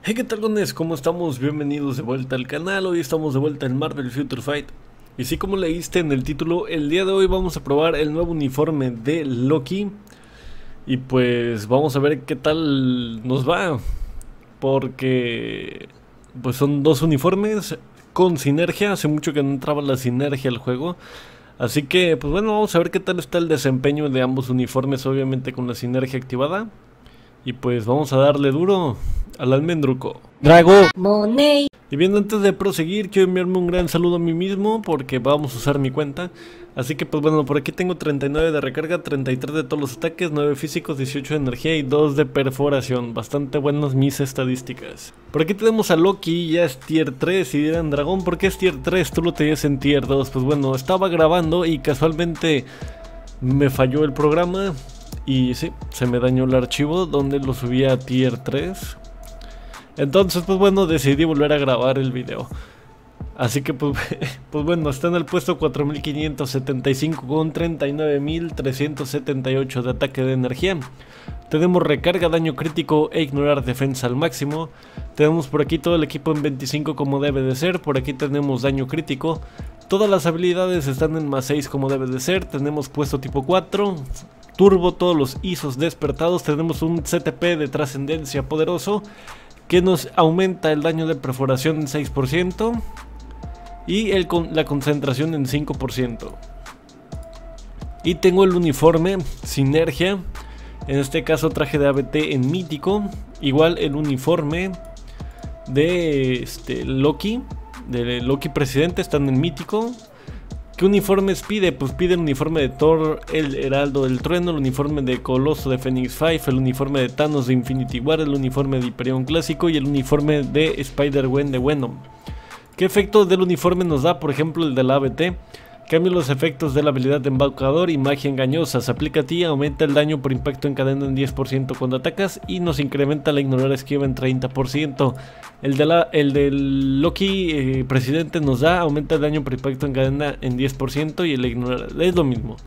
Hey, ¿qué tal, gones? ¿Cómo estamos? Bienvenidos de vuelta al canal. Hoy estamos de vuelta en Marvel Future Fight. Y sí, como leíste en el título, el día de hoy vamos a probar el nuevo uniforme de Loki. Y pues vamos a ver qué tal nos va. Porque pues son dos uniformes con sinergia. Hace mucho que no entraba la sinergia al juego. Así que pues bueno, vamos a ver qué tal está el desempeño de ambos uniformes, obviamente con la sinergia activada. Y pues vamos a darle duro al almendruco. Drago Money. Y bien, antes de proseguir, quiero enviarme un gran saludo a mí mismo porque vamos a usar mi cuenta. Así que pues bueno, por aquí tengo 39 de recarga, 33 de todos los ataques, 9 físicos, 18 de energía y 2 de perforación. Bastante buenas mis estadísticas. Por aquí tenemos a Loki, ya es tier 3 y dirán, Dragón, ¿por qué es tier 3? Tú lo tenías en tier 2. Pues bueno, estaba grabando y casualmente me falló el programa. Y sí, se me dañó el archivo donde lo subía a tier 3. Entonces pues bueno, decidí volver a grabar el video. Así que pues bueno, está en el puesto 4575 con 39.378 de ataque de energía. Tenemos recarga, daño crítico e ignorar defensa al máximo. Tenemos por aquí todo el equipo en 25 como debe de ser. Por aquí tenemos daño crítico. Todas las habilidades están en más 6 como debe de ser. Tenemos puesto tipo 4. Turbo, todos los ISOs despertados. Tenemos un CTP de trascendencia poderoso que nos aumenta el daño de perforación en 6% y la concentración en 5%. Y tengo el uniforme sinergia, en este caso traje de ABT en mítico. Igual el uniforme de Loki, presidente, están en mítico. ¿Qué uniformes pide? Pues pide el uniforme de Thor, el Heraldo del Trueno, el uniforme de Coloso de Phoenix 5, el uniforme de Thanos de Infinity War, el uniforme de Hyperion Clásico y el uniforme de Spider-Gwen de Venom. ¿Qué efectos del uniforme nos da? Por ejemplo, el de la ABT. Cambia los efectos de la habilidad de embaucador y magia engañosa. Se aplica a ti, aumenta el daño por impacto en cadena en 10% cuando atacas y nos incrementa la ignorar esquiva en 30%. El del Loki presidente nos da, aumenta el daño por impacto en cadena en 10% y el ignorar es lo mismo.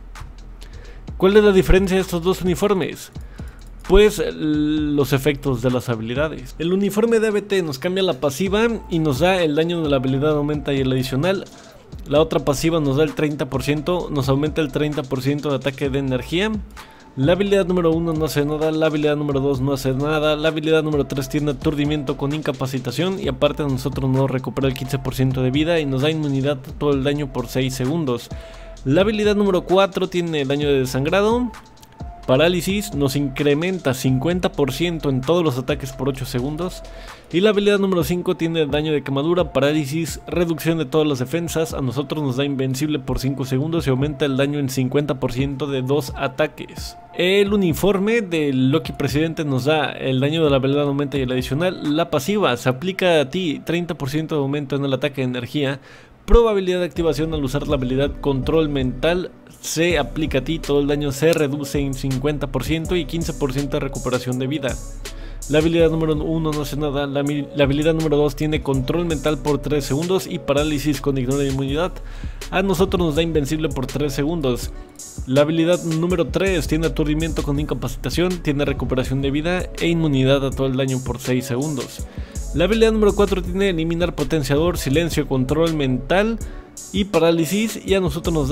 ¿Cuál es la diferencia de estos dos uniformes? Pues los efectos de las habilidades. El uniforme de ABT nos cambia la pasiva y nos da el daño de la habilidad aumenta y el adicional. La otra pasiva nos da el 30%, nos aumenta el 30% de ataque de energía. La habilidad número 1 no hace nada, la habilidad número 2 no hace nada, la habilidad número 3 tiene aturdimiento con incapacitación y aparte a nosotros nos recupera el 15% de vida y nos da inmunidad a todo el daño por 6 segundos. La habilidad número 4 tiene daño de desangrado, parálisis, nos incrementa 50% en todos los ataques por 8 segundos. Y la habilidad número 5 tiene daño de quemadura, parálisis, reducción de todas las defensas. A nosotros nos da invencible por 5 segundos y aumenta el daño en 50% de 2 ataques. El uniforme del Loki presidente nos da el daño de la habilidad aumenta y el adicional. La pasiva se aplica a ti, 30% de aumento en el ataque de energía. Probabilidad de activación al usar la habilidad control mental se aplica a ti, todo el daño se reduce en 50% y 15% de recuperación de vida. La habilidad número 1 no hace nada, la habilidad número 2 tiene control mental por 3 segundos y parálisis con ignora inmunidad. A nosotros nos da invencible por 3 segundos. La habilidad número 3 tiene aturdimiento con incapacitación, tiene recuperación de vida e inmunidad a todo el daño por 6 segundos. La habilidad número 4 tiene eliminar potenciador, silencio, control mental y parálisis y a nosotros nos da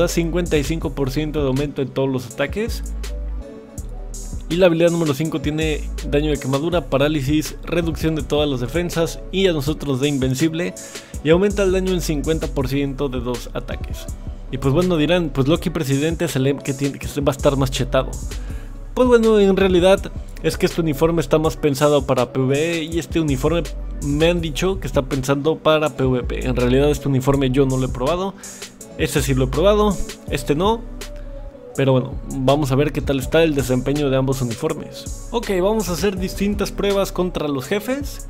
55% de aumento en todos los ataques. Y la habilidad número 5 tiene daño de quemadura, parálisis, reducción de todas las defensas y a nosotros nos da invencible y aumenta el daño en 50% de 2 ataques. Y pues bueno, dirán, pues Loki presidente es el que va a estar más chetado. Pues bueno, en realidad es que este uniforme está más pensado para PvE y este uniforme me han dicho que está pensando para PvP. En realidad este uniforme yo no lo he probado, este sí lo he probado, este no. Pero bueno, vamos a ver qué tal está el desempeño de ambos uniformes. Ok, vamos a hacer distintas pruebas contra los jefes.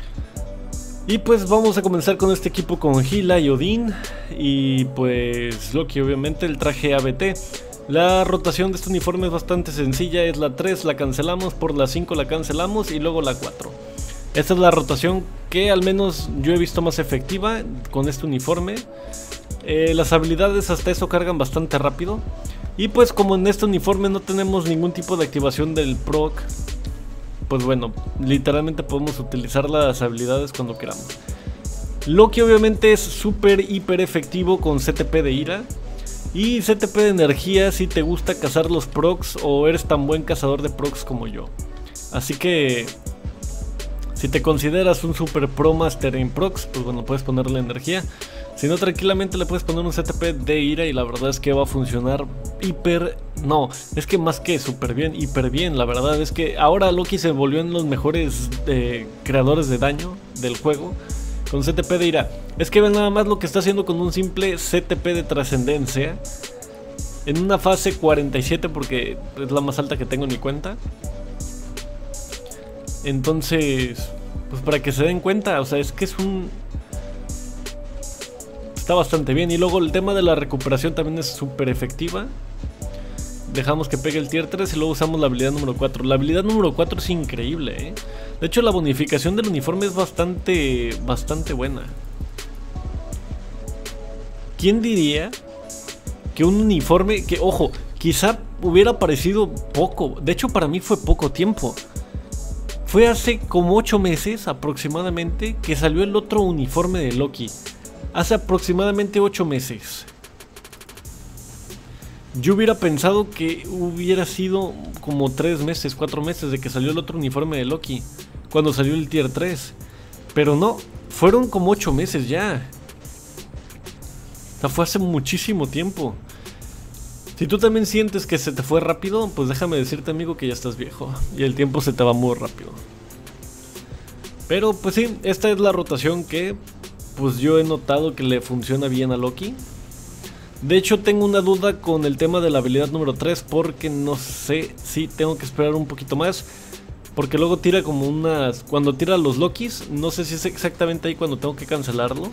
Y pues vamos a comenzar con este equipo con Hela y Odín. Y pues Loki, obviamente, el traje ABT. La rotación de este uniforme es bastante sencilla, es la 3 la cancelamos, por la 5 la cancelamos y luego la 4. Esta es la rotación que al menos yo he visto más efectiva con este uniforme. Las habilidades hasta eso cargan bastante rápido. Y pues como en este uniforme no tenemos ningún tipo de activación del proc, pues bueno, literalmente podemos utilizar las habilidades cuando queramos. Loki obviamente es súper hiper efectivo con CTP de ira y CTP de energía si te gusta cazar los procs o eres tan buen cazador de procs como yo. Así que si te consideras un super pro master en procs, pues bueno, puedes ponerle energía. Si no, tranquilamente le puedes poner un CTP de ira y la verdad es que va a funcionar hiper... No, es que más que súper bien, hiper bien. La verdad es que ahora Loki se volvió en los mejores creadores de daño del juego con CTP de ira. Es que ven nada más lo que está haciendo con un simple CTP de trascendencia en una fase 47, porque es la más alta que tengo en mi cuenta. Entonces, pues para que se den cuenta, o sea, es que es un... Está bastante bien. Y luego el tema de la recuperación también es súper efectiva. Dejamos que pegue el tier 3 y luego usamos la habilidad número 4. La habilidad número 4 es increíble, ¿eh? De hecho, la bonificación del uniforme es bastante buena. ¿Quién diría que un uniforme que, ojo, quizá hubiera parecido poco? De hecho, para mí fue poco tiempo. Fue hace como 8 meses aproximadamente que salió el otro uniforme de Loki. Hace aproximadamente 8 meses. Yo hubiera pensado que hubiera sido como 3 meses, 4 meses de que salió el otro uniforme de Loki, cuando salió el tier 3. Pero no, fueron como 8 meses ya. O sea, fue hace muchísimo tiempo. Si tú también sientes que se te fue rápido, pues déjame decirte, amigo, que ya estás viejo y el tiempo se te va muy rápido. Pero pues sí, esta es la rotación que pues yo he notado que le funciona bien a Loki. De hecho, tengo una duda con el tema de la habilidad número 3, porque no sé si tengo que esperar un poquito más, porque luego tira como unas... Cuando tira los Lokis, no sé si es exactamente ahí cuando tengo que cancelarlo.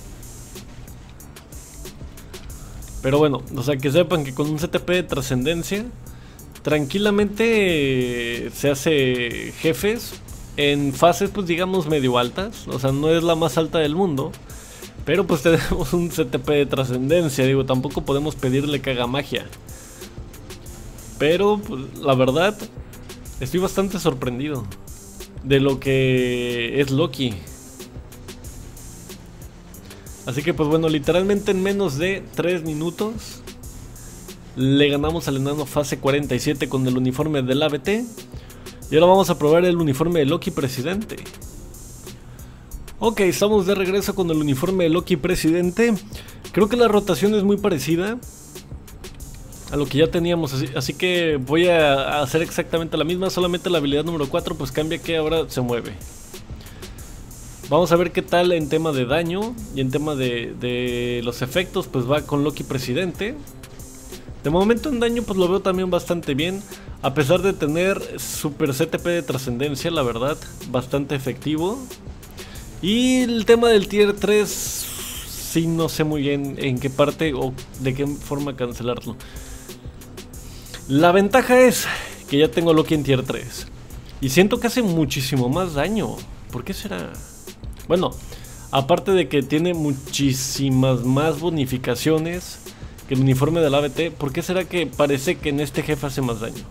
Pero bueno, o sea, que sepan que con un CTP de trascendencia tranquilamente se hace jefes en fases, pues digamos medio altas. O sea, no es la más alta del mundo, pero pues tenemos un CTP de trascendencia. Digo, tampoco podemos pedirle que haga magia. Pero pues, la verdad, estoy bastante sorprendido de lo que es Loki. Así que pues bueno, literalmente en menos de 3 minutos le ganamos al enano fase 47 con el uniforme del ABT. Y ahora vamos a probar el uniforme de Loki Presidente. Ok, estamos de regreso con el uniforme de Loki Presidente. Creo que la rotación es muy parecida a lo que ya teníamos, así que voy a hacer exactamente la misma. Solamente la habilidad número 4 pues cambia, que ahora se mueve. Vamos a ver qué tal en tema de daño y en tema de los efectos, pues va con Loki Presidente. De momento en daño pues lo veo también bastante bien, a pesar de tener super CTP de trascendencia, la verdad, bastante efectivo. Y el tema del tier 3, sí no sé muy bien en qué parte o de qué forma cancelarlo. La ventaja es que ya tengo Loki en tier 3 y siento que hace muchísimo más daño. ¿Por qué será? Bueno, aparte de que tiene muchísimas más bonificaciones que el uniforme del ABT, ¿por qué será que parece que en este jefe hace más daño?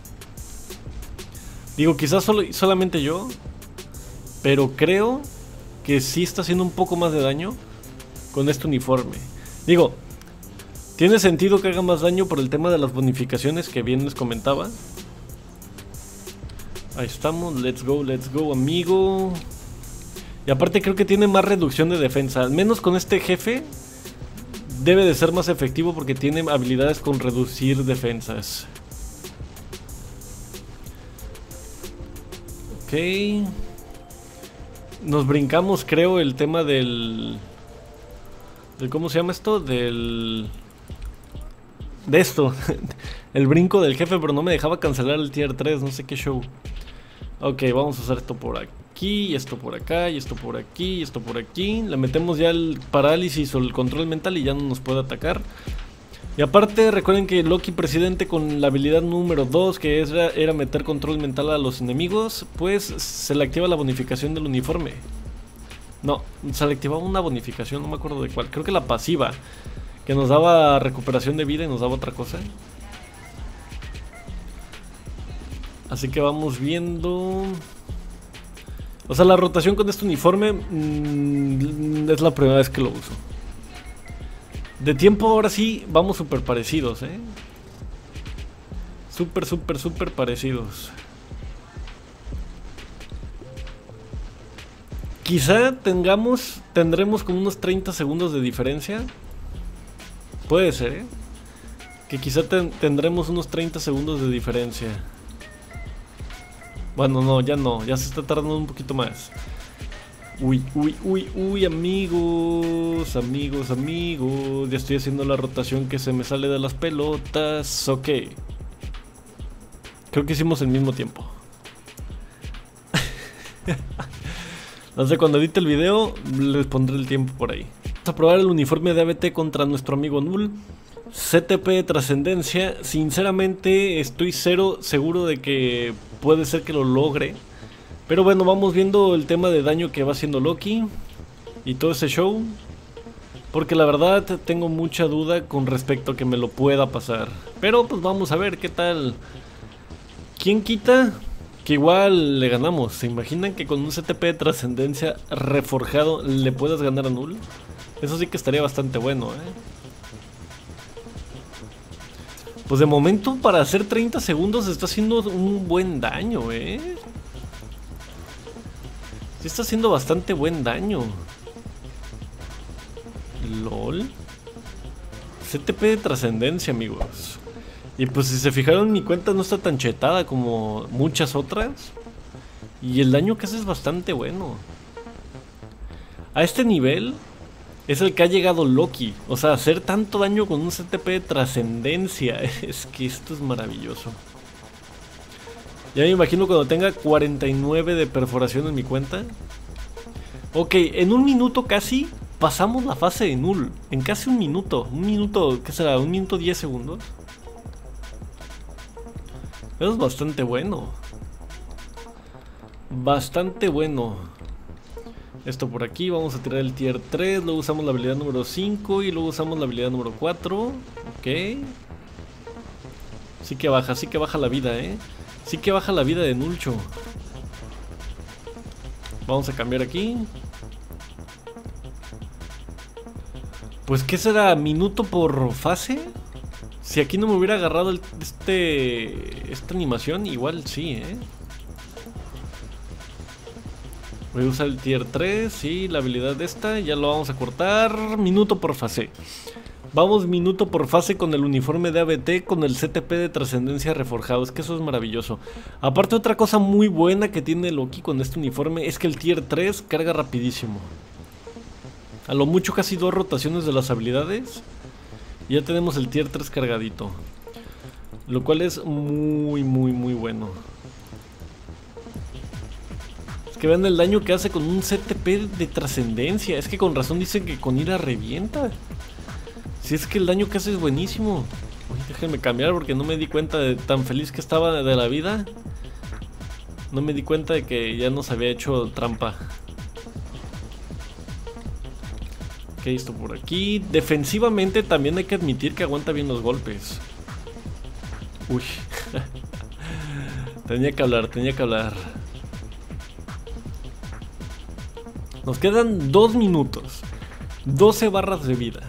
Digo, quizás solamente yo, pero creo que sí está haciendo un poco más de daño con este uniforme. Digo, tiene sentido que haga más daño por el tema de las bonificaciones que bien les comentaba. Ahí estamos, let's go, amigo. Y aparte creo que tiene más reducción de defensa. Al menos con este jefe debe de ser más efectivo porque tiene habilidades con reducir defensas. Ok. Nos brincamos, creo, el tema del ¿cómo se llama esto? De esto. El brinco del jefe, pero no me dejaba cancelar el tier 3, no sé qué show. Ok, vamos a hacer esto por aquí, esto por acá, y esto por aquí, y esto por aquí. Le metemos ya el parálisis o el control mental y ya no nos puede atacar. Y aparte recuerden que Loki Presidente con la habilidad número 2, que era meter control mental a los enemigos, pues se le activa la bonificación del uniforme. No, se le activaba una bonificación, no me acuerdo de cuál. Creo que la pasiva, que nos daba recuperación de vida y nos daba otra cosa. Así que vamos viendo. O sea, la rotación con este uniforme es la primera vez que lo uso. De tiempo ahora sí vamos súper parecidos, súper parecidos. Quizá tendremos como unos 30 segundos de diferencia. Puede ser, que quizá tendremos unos 30 segundos de diferencia. Bueno, no, ya se está tardando un poquito más. Uy, amigos. Ya estoy haciendo la rotación que se me sale de las pelotas. Ok. Creo que hicimos el mismo tiempo. No sé, cuando edite el video les pondré el tiempo por ahí. Vamos a probar el uniforme de ABT contra nuestro amigo Null. CTP de trascendencia. Sinceramente estoy cero seguro de que puede ser que lo logre. Pero bueno, vamos viendo el tema de daño que va haciendo Loki y todo ese show. Porque la verdad tengo mucha duda con respecto a que me lo pueda pasar. Pero pues vamos a ver qué tal. ¿Quién quita? Que igual le ganamos. ¿Se imaginan que con un CTP de trascendencia reforjado le puedas ganar a Null? Eso sí que estaría bastante bueno, Pues de momento para hacer 30 segundos está haciendo un buen daño, Sí está haciendo bastante buen daño. LOL. CTP de trascendencia, amigos. Y pues si se fijaron, mi cuenta no está tan chetada como muchas otras. Y el daño que hace es bastante bueno. A este nivel es el que ha llegado Loki. O sea, hacer tanto daño con un CTP de trascendencia. Es que esto es maravilloso. Ya me imagino cuando tenga 49 de perforación en mi cuenta. Ok, en un minuto casi pasamos la fase de Null. En casi un minuto. Un minuto, ¿qué será? Un minuto 10 segundos. Eso es bastante bueno. Bastante bueno. Esto por aquí, vamos a tirar el tier 3. Luego usamos la habilidad número 5 y luego usamos la habilidad número 4. Ok. Sí que baja la vida, Sí que baja la vida de Nulcho. Vamos a cambiar aquí. Pues ¿qué será? ¿Minuto por fase? Si aquí no me hubiera agarrado esta animación, igual sí, Voy a usar el tier 3 y la habilidad de esta. Ya lo vamos a cortar. Minuto por fase. Vamos minuto por fase con el uniforme de ABT, con el CTP de trascendencia reforjado. Es que eso es maravilloso. Aparte, otra cosa muy buena que tiene Loki con este uniforme es que el tier 3 carga rapidísimo. A lo mucho casi 2 rotaciones de las habilidades y ya tenemos el tier 3 cargadito. Lo cual es muy bueno. Es que vean el daño que hace con un CTP de trascendencia. Es que con razón dicen que con ira revienta. Si es que el daño que hace es buenísimo. Uy, déjenme cambiar porque no me di cuenta de tan feliz que estaba de la vida. No me di cuenta de que ya nos había hecho trampa. Ok, esto por aquí. Defensivamente también hay que admitir que aguanta bien los golpes. Uy. Tenía que hablar. Nos quedan 2 minutos. 12 barras de vida.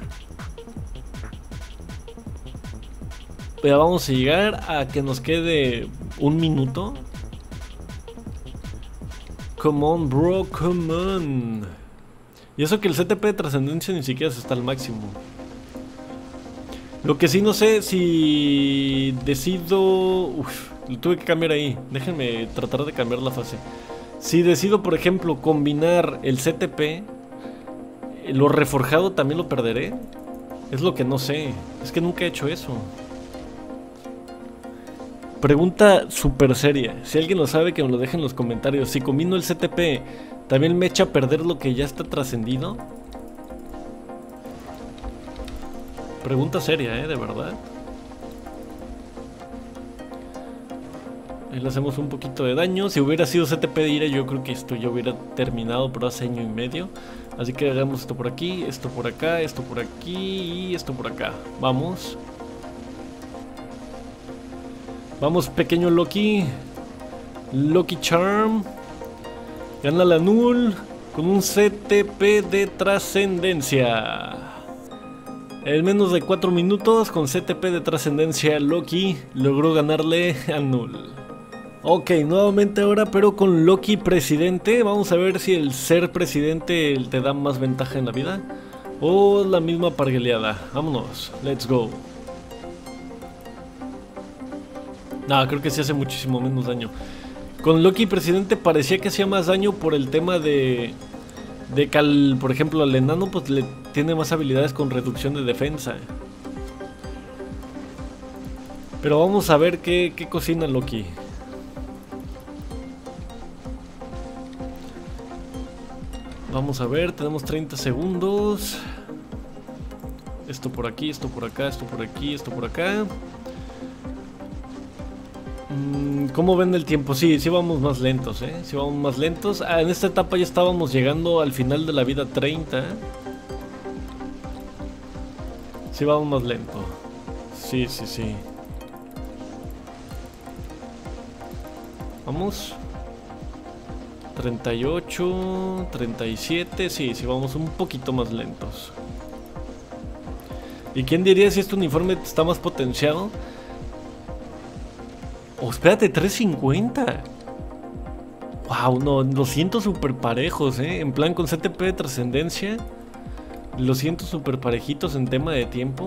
Ya vamos a llegar a que nos quede 1 minuto. Come on, bro, come on. Y eso que el CTP de trascendencia ni siquiera está al máximo. Lo que sí no sé si decido... Uf, lo tuve que cambiar ahí. Déjenme tratar de cambiar la fase. Si decido, por ejemplo, combinar el CTP, lo reforjado también lo perderé. Es lo que no sé. Es que nunca he hecho eso. Pregunta súper seria. Si alguien lo sabe, que me lo deje en los comentarios. Si combino el CTP, ¿también me echa a perder lo que ya está trascendido? Pregunta seria, de verdad. Ahí le hacemos un poquito de daño. Si hubiera sido CTP de ira, yo creo que esto ya hubiera terminado, pero hace 1 año y medio. Así que hagamos esto por aquí, esto por acá, esto por aquí y esto por acá. Vamos. Vamos, pequeño Loki. Lucky Charm. Gana la Null con un CTP de trascendencia. En menos de 4 minutos, con CTP de trascendencia, Loki logró ganarle a Null. Ok, nuevamente ahora, pero con Loki presidente. Vamos a ver si el ser presidente te da más ventaja en la vida o la misma pargueleada. Vámonos, let's go. No, creo que sí hace muchísimo menos daño. Con Loki presidente parecía que hacía más daño por el tema de que, por ejemplo, al enano pues le tiene más habilidades con reducción de defensa. Pero vamos a ver qué cocina Loki. Vamos a ver, tenemos 30 segundos. Esto por aquí, esto por acá, esto por aquí, esto por acá. ¿Cómo ven el tiempo? Sí, sí vamos más lentos, sí vamos más lentos. En esta etapa ya estábamos llegando al final de la vida 30. Sí vamos más lento. Sí. Vamos. 38, 37, sí vamos un poquito más lentos. ¿Y quién diría si este uniforme está más potenciado? Oh, espérate, 350. Wow, no, los siento súper parejos, en plan con CTP de trascendencia. Los siento súper parejitos en tema de tiempo.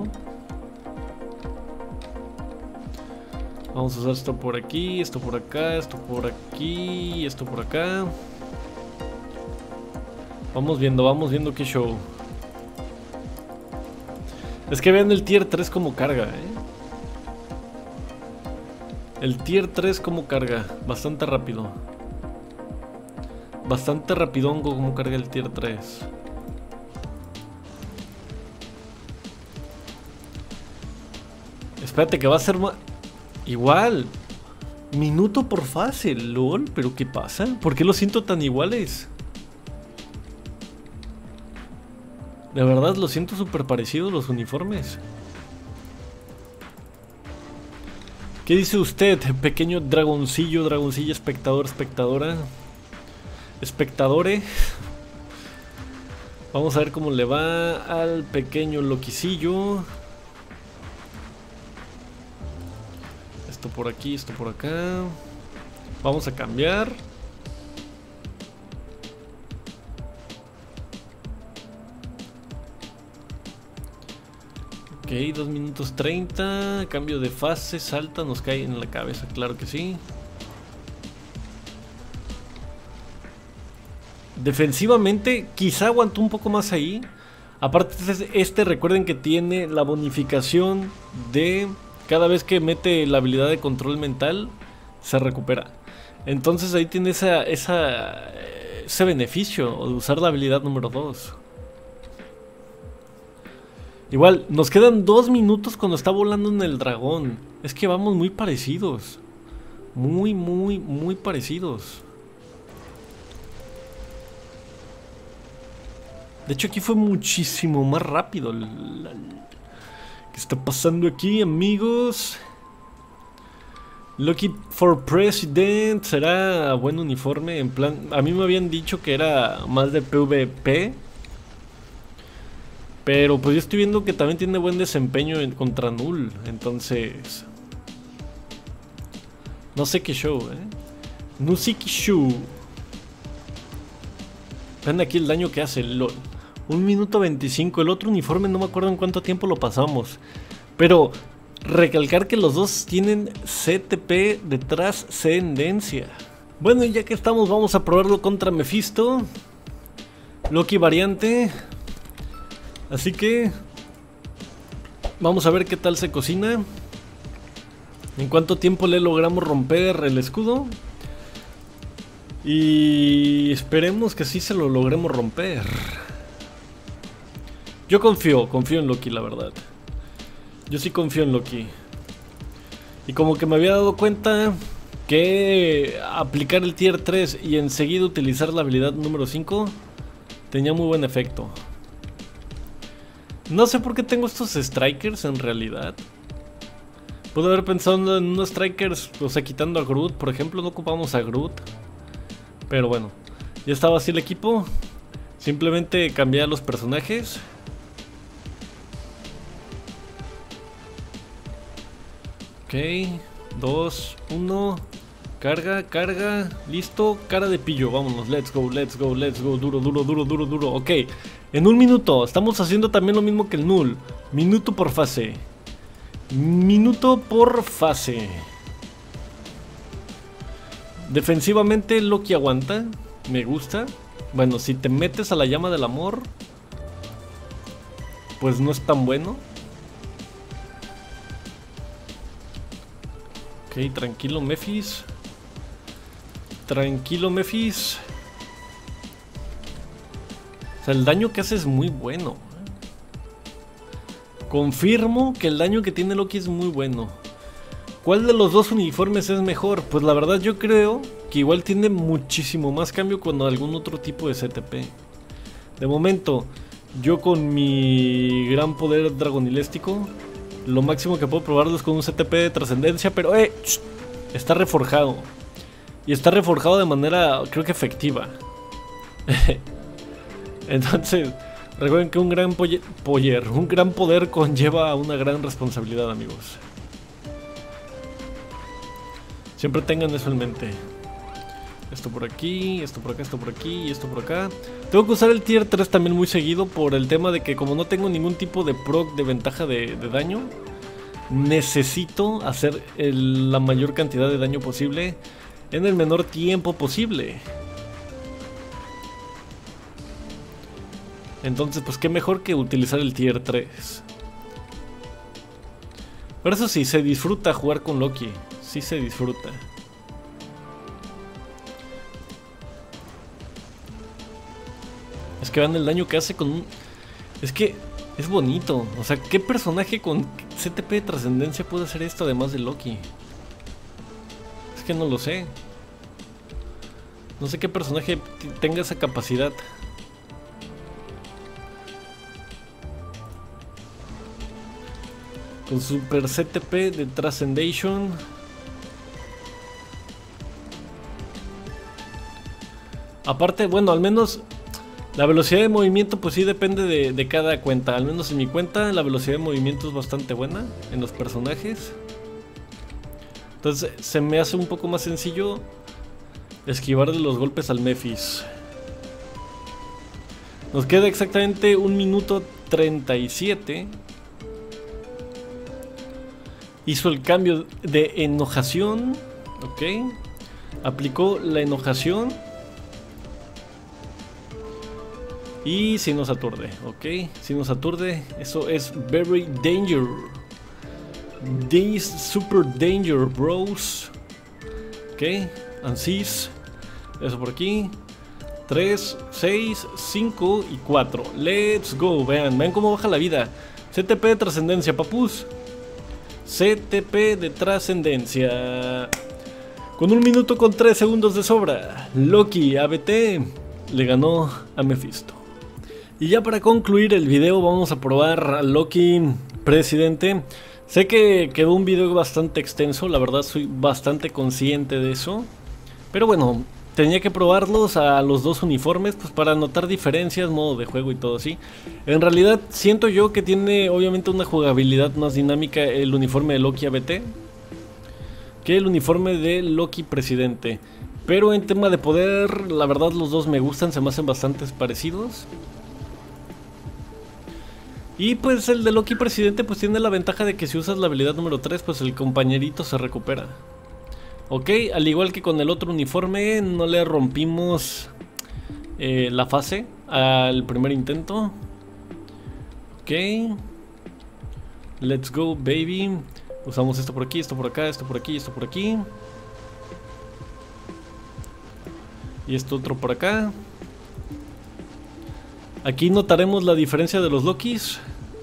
Vamos a usar esto por aquí, esto por acá, esto por aquí, esto por acá. Vamos viendo qué show. Es que vean el tier 3 como carga, El tier 3 como carga, bastante rápido. Bastante rapidongo como carga el tier 3. Espérate que va a ser más... Igual. Minuto por fase, lol. ¿Pero qué pasa? ¿Por qué los siento tan iguales? De verdad los siento súper parecidos los uniformes. ¿Qué dice usted, pequeño dragoncillo, dragoncilla, espectador, espectadora? Espectadore. Vamos a ver cómo le va al pequeño Loquicillo. Esto por aquí, esto por acá. Vamos a cambiar. Ok, 2 minutos 30. Cambio de fase, salta, nos cae en la cabeza, claro que sí. Defensivamente, quizá aguantó un poco más ahí. Aparte, recuerden que tiene la bonificación de cada vez que mete la habilidad de control mental, se recupera. Entonces ahí tiene ese beneficio de usar la habilidad número 2. Igual, nos quedan 2 minutos cuando está volando en el dragón. Es que vamos muy parecidos. Muy parecidos. De hecho aquí fue muchísimo más rápido. ¿Qué está pasando aquí, amigos? Lucky for President. ¿Será buen uniforme? En plan, a mí me habían dicho que era más de PvP. Pero pues yo estoy viendo que también tiene buen desempeño contra Null. Entonces... no sé qué show, No sé qué show. Vean aquí el daño que hace, LOL. 1 minuto 25. El otro uniforme no me acuerdo en cuánto tiempo lo pasamos. Pero recalcar que los dos tienen CTP de trascendencia. Bueno, y ya que estamos, vamos a probarlo contra Mephisto. Loki variante. Así que vamos a ver qué tal se cocina. En cuánto tiempo le logramos romper el escudo. Y esperemos que sí se lo logremos romper. Yo confío en Loki, la verdad. Yo sí confío en Loki. Y como que me había dado cuenta que aplicar el tier 3 y enseguida utilizar la habilidad número 5 tenía muy buen efecto. No sé por qué tengo estos strikers en realidad. Puedo haber pensado en unos strikers, o sea, quitando a Groot, por ejemplo. No ocupamos a Groot. Pero bueno, ya estaba así el equipo. Simplemente cambié a los personajes. Ok, 2, 1. Carga, carga, listo, cara de pillo, vámonos, let's go, let's go, let's go, duro, duro, duro, duro, duro. Ok, en un minuto, estamos haciendo también lo mismo que el null. Minuto por fase. Minuto por fase. Defensivamente Loki aguanta, me gusta. Bueno, si te metes a la llama del amor, pues no es tan bueno. Ok, tranquilo Mephis. Tranquilo Mephis. O sea, el daño que hace es muy bueno. Confirmo que el daño que tiene Loki es muy bueno. ¿Cuál de los dos uniformes es mejor? Pues la verdad yo creo que igual tiene muchísimo más cambio con algún otro tipo de CTP. De momento, yo con mi gran poder dragoniléstico, lo máximo que puedo probarlo es con un CTP de trascendencia, pero está reforjado. Y está reforjado de manera, creo que efectiva. Entonces, recuerden que un gran poder conlleva una gran responsabilidad, amigos. Siempre tengan eso en mente. Esto por aquí, esto por acá, esto por aquí y esto por acá. Tengo que usar el tier 3 también muy seguido por el tema de que como no tengo ningún tipo de proc de ventaja de daño, necesito hacer la mayor cantidad de daño posible en el menor tiempo posible. Entonces, pues qué mejor que utilizar el tier 3. Pero eso sí, se disfruta jugar con Loki. Sí se disfruta. Es que vean el daño que hace con un... Es que es bonito. O sea, ¿qué personaje con CTP de trascendencia puede hacer esto además de Loki? Es que no lo sé. No sé qué personaje tenga esa capacidad. Con super CTP de Transcendation. Aparte, bueno, al menos la velocidad de movimiento pues sí depende de cada cuenta. Al menos en mi cuenta la velocidad de movimiento es bastante buena en los personajes. Entonces se me hace un poco más sencillo esquivarle los golpes al Mephis. Nos queda exactamente 1 minuto 37. Hizo el cambio de enojación. Ok. Aplicó la enojación. Y si nos aturde. Ok. Si nos aturde. Eso es very danger. This super danger, bros. Ok. Ansis. Eso por aquí. 3, 6, 5 y 4. Let's go. Vean cómo baja la vida. CTP de trascendencia, papus. CTP de trascendencia. Con 1 minuto con 3 segundos de sobra, Loki ABT le ganó a Mephisto. Y ya para concluir el video vamos a probar a Loki presidente. Sé que quedó un video bastante extenso, la verdad soy bastante consciente de eso. Pero bueno, tenía que probarlos a los dos uniformes pues para notar diferencias, modo de juego y todo así. En realidad siento yo que tiene obviamente una jugabilidad más dinámica el uniforme de Loki ABT que el uniforme de Loki presidente. Pero en tema de poder, la verdad los dos me gustan, se me hacen bastante parecidos. Y pues el de Loki presidente pues tiene la ventaja de que si usas la habilidad número 3 pues el compañerito se recupera. Ok, al igual que con el otro uniforme, no le rompimos la fase al primer intento. Ok. Let's go, baby. Usamos esto por aquí, esto por acá, esto por aquí, esto por aquí. Y esto otro por acá. Aquí notaremos la diferencia de los Lokis.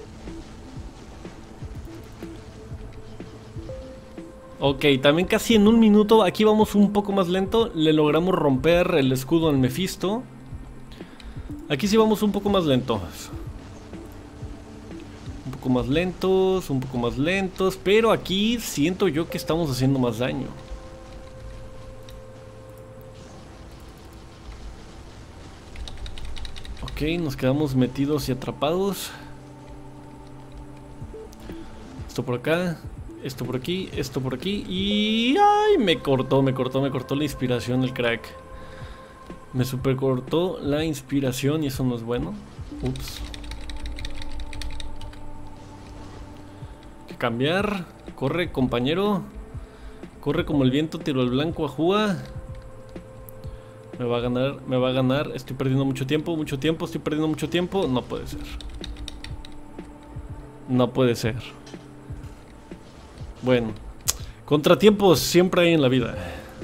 Ok, también casi en 1 minuto, aquí vamos un poco más lento, le logramos romper el escudo al Mephisto. Aquí sí vamos un poco más lento. Un poco más lentos, un poco más lentos. Pero aquí siento yo que estamos haciendo más daño. Ok, nos quedamos metidos y atrapados. Esto por acá, esto por aquí, esto por aquí. Y... ¡ay! Me cortó la inspiración el crack. Me super cortó la inspiración y eso no es bueno. Ups. Hay que cambiar. Corre, compañero. Corre como el viento, tiro el blanco, ajúa. Me va a ganar, me va a ganar. Estoy perdiendo mucho tiempo, estoy perdiendo mucho tiempo. No puede ser. No puede ser. Bueno, contratiempos siempre hay en la vida.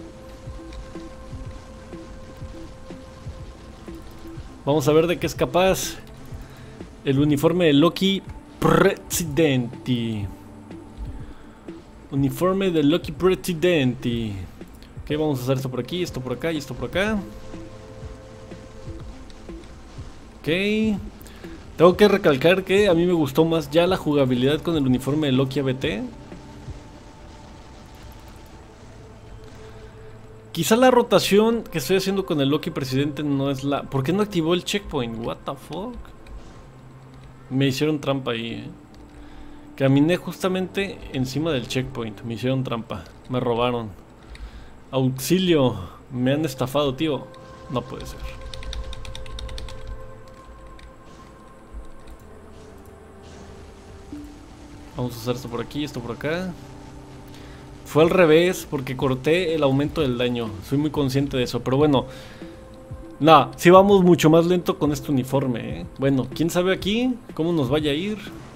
Vamos a ver de qué es capaz el uniforme de Loki Presidente. Uniforme de Loki Presidente. Ok, vamos a hacer esto por aquí, esto por acá y esto por acá. Ok. Tengo que recalcar que a mí me gustó más ya la jugabilidad con el uniforme de Loki ABT. Quizá la rotación que estoy haciendo con el Loki Presidente no es la... ¿Por qué no activó el checkpoint? What the fuck? Me hicieron trampa ahí, Caminé justamente encima del checkpoint. Me hicieron trampa. Me robaron. Auxilio. Me han estafado, tío. No puede ser. Vamos a hacer esto por aquí, esto por acá. Fue al revés porque corté el aumento del daño. Soy muy consciente de eso, pero bueno. Nada, sí vamos mucho más lento con este uniforme, Bueno, quién sabe aquí cómo nos vaya a ir.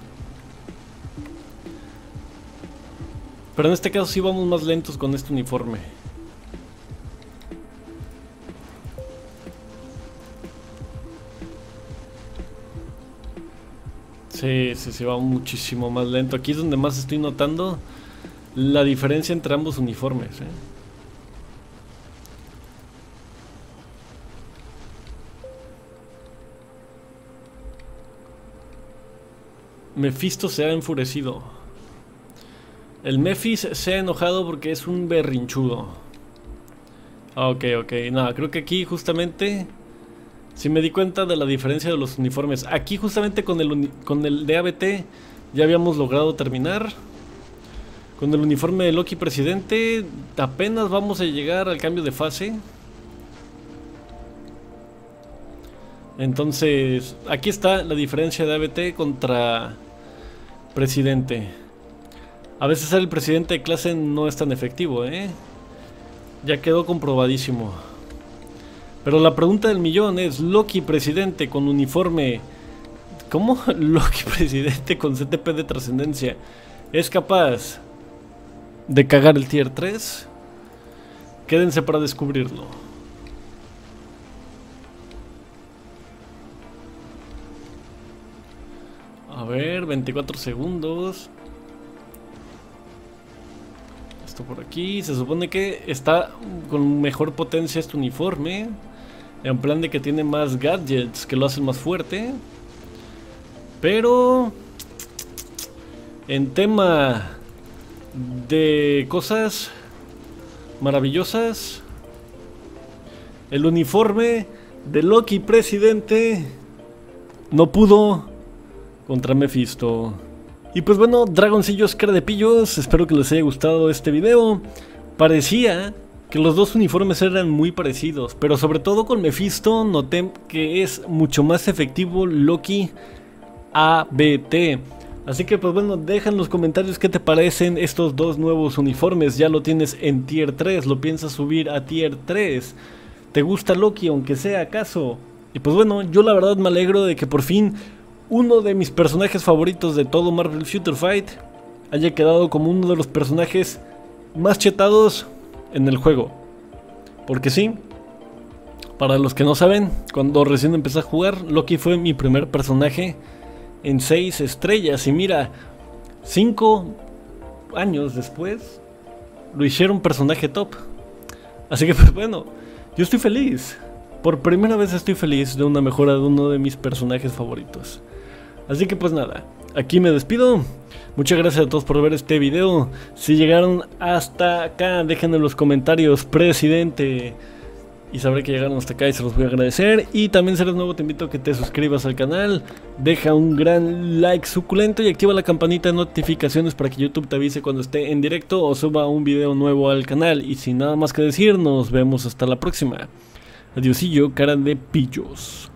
Pero en este caso sí vamos más lentos con este uniforme. Sí, va muchísimo más lento. Aquí es donde más estoy notando la diferencia entre ambos uniformes, Mephisto se ha enfurecido. El Mephis se ha enojado porque es un berrinchudo. Ok. Nada, creo que aquí justamente sí me di cuenta de la diferencia de los uniformes. Aquí justamente con el de ABT ya habíamos logrado terminar. Con el uniforme de Loki Presidente apenas vamos a llegar al cambio de fase. Entonces, aquí está la diferencia de ABT contra Presidente. A veces ser el presidente de clase no es tan efectivo, Ya quedó comprobadísimo. Pero la pregunta del millón es: Loki Presidente con uniforme... ¿Cómo? Loki Presidente con CTP de trascendencia ¿es capaz de cagar el tier 3? Quédense para descubrirlo. A ver, 24 segundos. Esto por aquí. Se supone que está con mejor potencia este uniforme. En plan de que tiene más gadgets que lo hacen más fuerte. Pero en tema de cosas maravillosas, el uniforme de Loki Presidente no pudo contra Mephisto. Y pues bueno, dragoncillos cara de pillos, espero que les haya gustado este video. Parecía que los dos uniformes eran muy parecidos, pero sobre todo con Mephisto noté que es mucho más efectivo Loki ABT. Así que pues bueno, deja en los comentarios qué te parecen estos dos nuevos uniformes. Ya lo tienes en tier 3, lo piensas subir a tier 3. ¿Te gusta Loki aunque sea acaso? Y pues bueno, yo la verdad me alegro de que por fin uno de mis personajes favoritos de todo Marvel Future Fight haya quedado como uno de los personajes más chetados en el juego. Porque sí, para los que no saben, cuando recién empecé a jugar, Loki fue mi primer personaje en 6 estrellas. Y mira, 5 años después lo hicieron personaje top. Así que pues bueno, yo estoy feliz. Por primera vez estoy feliz de una mejora de uno de mis personajes favoritos. Así que pues nada, aquí me despido. Muchas gracias a todos por ver este video. Si llegaron hasta acá, dejen en los comentarios presidente, y sabré que llegaron hasta acá y se los voy a agradecer. Y también, si eres nuevo, te invito a que te suscribas al canal, deja un gran like suculento y activa la campanita de notificaciones para que YouTube te avise cuando esté en directo o suba un video nuevo al canal. Y sin nada más que decir, nos vemos hasta la próxima. Adiosillo, cara de pillos.